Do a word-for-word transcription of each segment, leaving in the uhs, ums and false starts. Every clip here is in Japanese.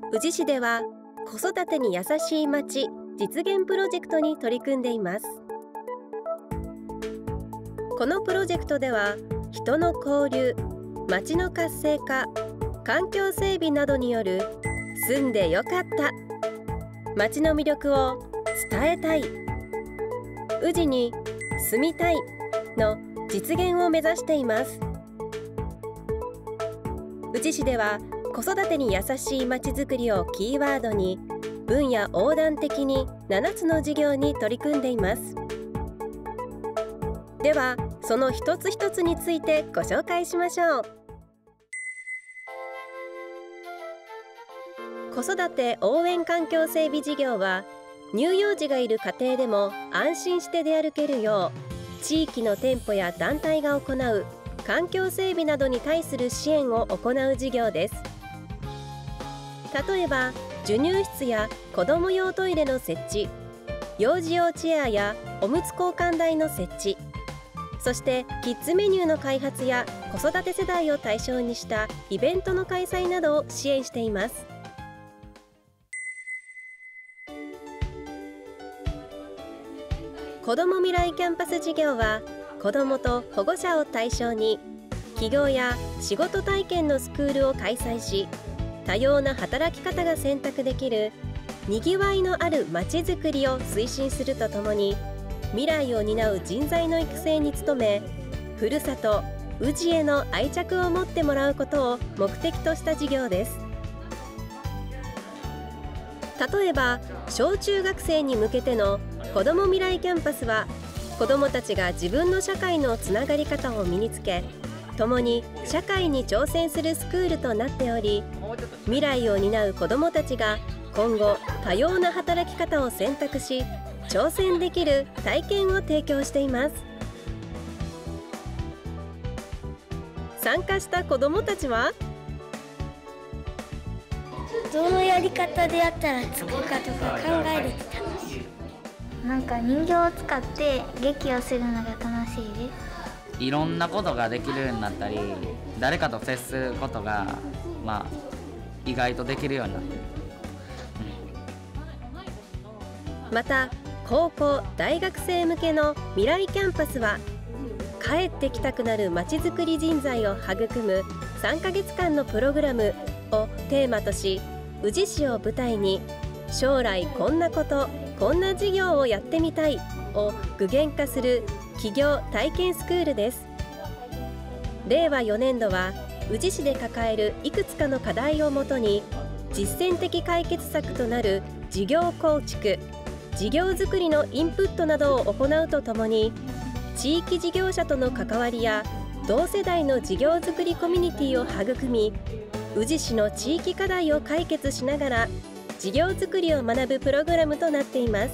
宇治市では子育てに優しいまち実現プロジェクトに取り組んでいます。このプロジェクトでは人の交流、まちの活性化、環境整備などによる住んでよかった、まちの魅力を伝えたい、宇治に住みたいの実現を目指しています。宇治市では子育てに優しいまちづくりをキーワードに分野横断的にななつの事業に取り組んでいます。ではその一つ一つについてご紹介しましょう。子育て応援環境整備事業は乳幼児がいる家庭でも安心して出歩けるよう地域の店舗や団体が行う環境整備などに対する支援を行う事業です。例えば授乳室や子ども用トイレの設置、幼児用チェアやおむつ交換台の設置、そしてキッズメニューの開発や子育て世代を対象にしたイベントの開催などを支援しています。子ども未来キャンパス事業は子どもと保護者を対象に起業や仕事体験のスクールを開催し、多様な働き方が選択できるにぎわいのあるまちづくりを推進するとともに、未来を担う人材の育成に努め、ふるさと宇治への愛着を持ってもらうことを目的とした事業です。例えば小中学生に向けての子ども未来キャンパスは、子どもたちが自分の社会のつながり方を身につけ、共に社会に挑戦するスクールとなっており、未来を担う子どもたちが今後多様な働き方を選択し挑戦できる体験を提供しています。参加した子どもたちは、 どのやり方でやったらつくかとか考えれて楽しい。なんか人形を使って劇をするのが楽しいです。 いろんなことができるようになったり、誰かと接することが、まあ、意外とできるようになってる、 うん、また高校・大学生向けの未来キャンパスは、帰ってきたくなるまちづくり人材を育むさんかげつかんのプログラムをテーマとし、宇治市を舞台に将来こんなこと、こんな事業をやってみたいを具現化する起業体験スクールです。れいわよねんどは宇治市で抱えるいくつかの課題をもとに実践的解決策となる事業構築、事業づくりのインプットなどを行うとともに、地域事業者との関わりや同世代の事業づくりコミュニティを育み、宇治市の地域課題を解決しながら事業づくりを学ぶプログラムとなっています。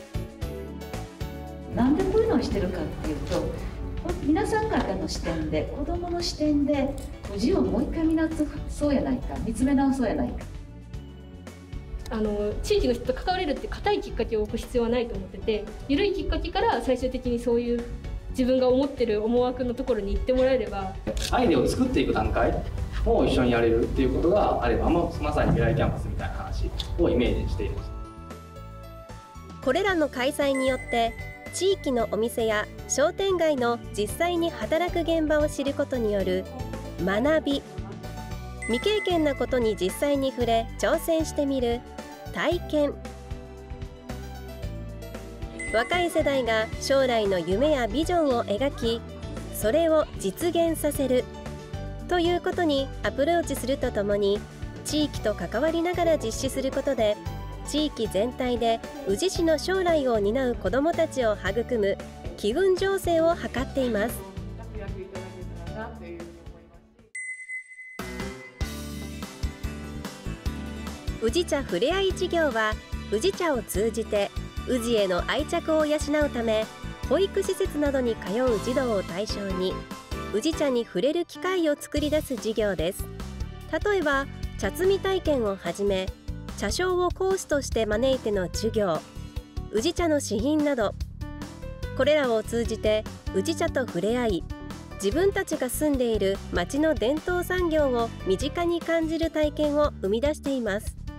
なんでこういうのをしてるかっていうと、皆さん方の視点で、子どもの視点で宇治をもう一回見直そうやないか、見つめ直そうやないか。 あの地域の人と関われるって固いきっかけを置く必要はないと思ってて、緩いきっかけから最終的にそういう自分が思ってる思惑のところに行ってもらえれば、 アイデアを作っていく段階も一緒にやれるっていうことがあれば、まさに未来キャンパスみたいな話をイメージしています。 これらの開催によって地域のお店や商店街の実際に働く現場を知ることによる学び、未経験なことに実際に触れ挑戦してみる体験、若い世代が将来の夢やビジョンを描き、それを実現させるということにアプローチするとともに、地域と関わりながら実施することで、地域全体で宇治市の将来を担う子どもたちを育む機運醸成を図っています。宇治茶ふれあい事業は、宇治茶を通じて宇治への愛着を養うため、保育施設などに通う児童を対象に宇治茶に触れる機会を作り出す事業です。例えば茶摘み体験をはじめ、茶商を講師として招いての授業、宇治茶の試飲など、これらを通じて宇治茶と触れ合い、自分たちが住んでいる町の伝統産業を身近に感じる体験を生み出しています。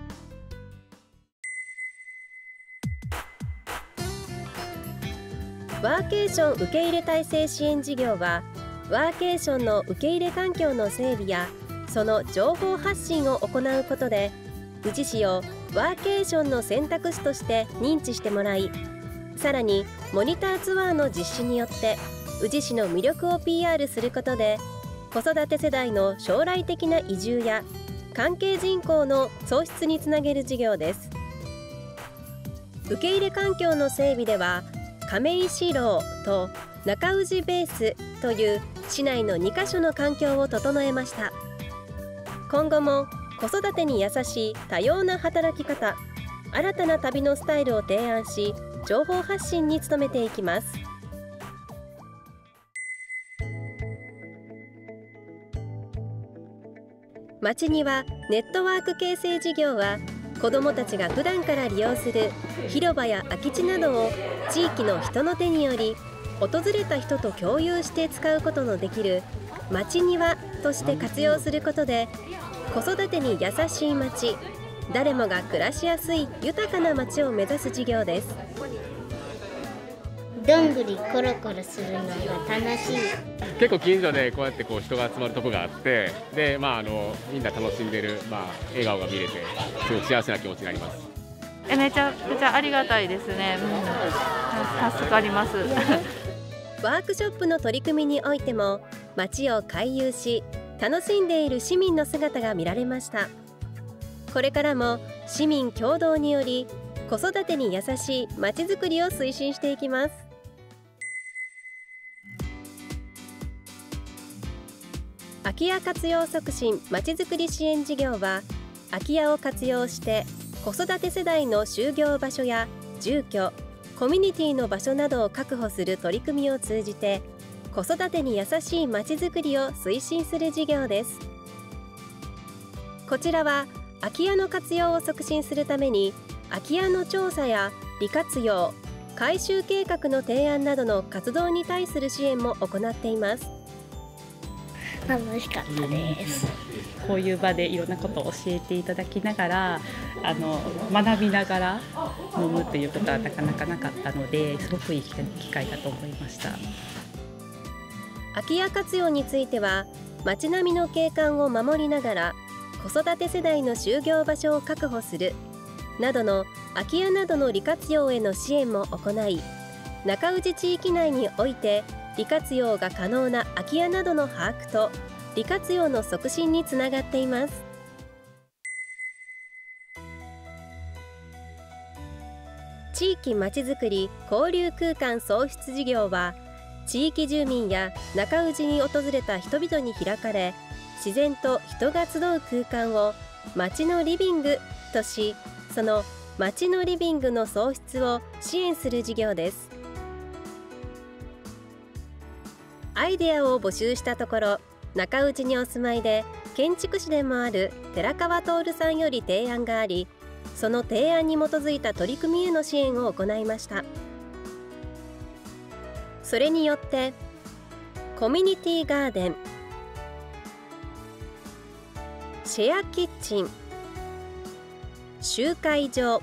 ワーケーション受け入れ体制支援事業は、ワーケーションの受け入れ環境の整備やその情報発信を行うことで、宇治市をワーケーションの選択肢として認知してもらい、さらにモニターツアーの実施によって宇治市の魅力を ピーアール することで、子育て世代の将来的な移住や関係人口の創出につなげる事業です。受け入れ環境の整備では、亀石楼と中宇治ベースという市内のにカ所の環境を整えました。今後も子育てに優しい多様な働き方、新たな旅のスタイルを提案し、情報発信に努めていきます。まちにわネットワーク形成事業は、子どもたちが普段から利用する広場や空き地などを地域の人の手により訪れた人と共有して使うことのできるまちにわとして活用することで、子育てに優しい街、誰もが暮らしやすい豊かな街を目指す事業です。 どんぐりコロコロするのが楽しい。 結構近所でこうやってこう人が集まるとこがあって、で、まあ、あのみんな楽しんでる、まあ、笑顔が見れてすごく幸せな気持ちになります。 えめちゃくちゃありがたいですね、うん、助かりますワークショップの取り組みにおいても、街を回遊し楽しんでいる市民の姿が見られました。これからも市民共同により子育てに優しい街づくりを推進していきます。空き家活用促進まちづくり支援事業は、空き家を活用して子育て世代の就業場所や住居、コミュニティの場所などを確保する取り組みを通じて、子育てに優しいまちづくりを推進する事業です。こちらは空き家の活用を促進するために、空き家の調査や利活用、改修計画の提案などの活動に対する支援も行っています。 楽しかったです。 こういう場でいろんなことを教えていただきながら、あの学びながら飲むということはなかなかなかったので、すごくいい機会だと思いました。 空き家活用については、街並みの景観を守りながら子育て世代の就業場所を確保するなどの空き家などの利活用への支援も行い、中宇治地域内において利活用が可能な空き家などの把握と利活用の促進につながっています。地域まちづくり交流空間創出事業は、地域住民や中宇治に訪れた人々に開かれ、自然と人が集う空間を街のリビングとし、その街のリビングの創出を支援する事業です。アイデアを募集したところ、中宇治にお住まいで建築士でもある寺川徹さんより提案があり、その提案に基づいた取り組みへの支援を行いました。それによってコミュニティガーデン、シェアキッチン、集会場、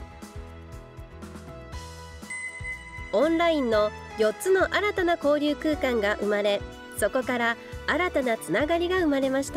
オンラインのよっつの新たな交流空間が生まれ、そこから新たなつながりが生まれました。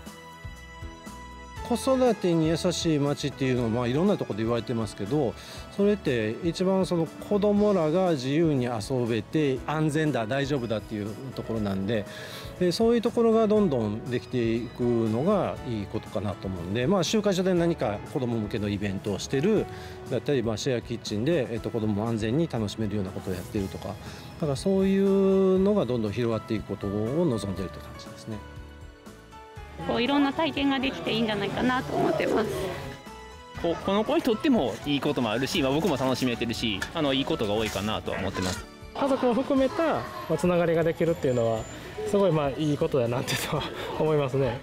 子育てに優しい街っていうのは、まあ、いろんなところで言われてますけど、それって一番その子どもらが自由に遊べて安全だ、大丈夫だっていうところなんで、でそういうところがどんどんできていくのがいいことかなと思うんで、まあ、集会所で何か子ども向けのイベントをしてるだったり、まあ、シェアキッチンで、えっと、子どもも安全に楽しめるようなことをやってるとか、だからそういうのがどんどん広がっていくことを望んでいるという感じですね。 こういろんな体験ができていいんじゃないかなと思ってます。 こ, この子にとってもいいこともあるし、まあ、僕も楽しめてるし、あのいいことが多いかなとは思ってます。 家族も含めた、まあ、つながりができるっていうのはすごいまあいいことだなってと思いますね。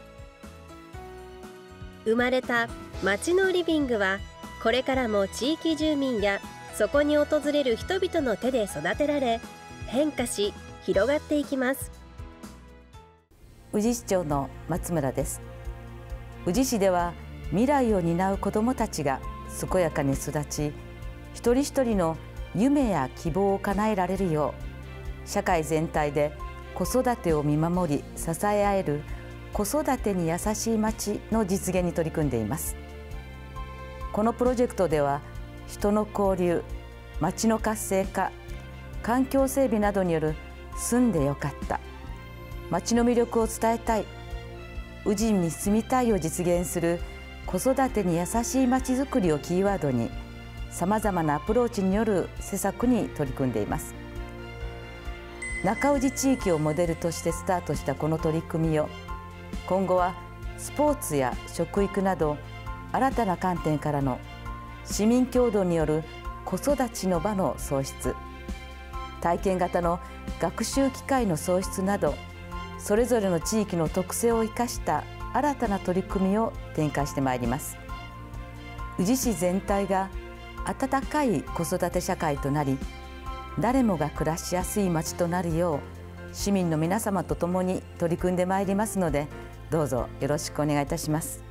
生まれた街のリビングは、これからも地域住民やそこに訪れる人々の手で育てられ、変化し広がっていきます。 宇治市長の松村です。宇治市では未来を担う子どもたちが健やかに育ち、一人一人の夢や希望を叶えられるよ社会全体で子育てを見守り支え合える子育てに優しい町の実現に取り組んでいます。このプロジェクトでは人の交流、町の活性化、環境整備などによる住んでよかった、町の魅力を伝えたい、宇治に住みたいを実現する子育てに優しい町づくりをキーワードに、さまざまなアプローチによる施策に取り組んでいます。中宇治地域をモデルとしてスタートしたこの取り組みを、今後はスポーツや食育など新たな観点からの市民共同による子育ちの場の創出、体験型の学習機会の創出など、それぞれの地域の特性を生かした新たな取り組みを展開してまいります。宇治市全体が温かい子育て社会となり、誰もが暮らしやすい町となるよう、市民の皆様と共に取り組んでまいりますので、どうぞよろしくお願いいたします。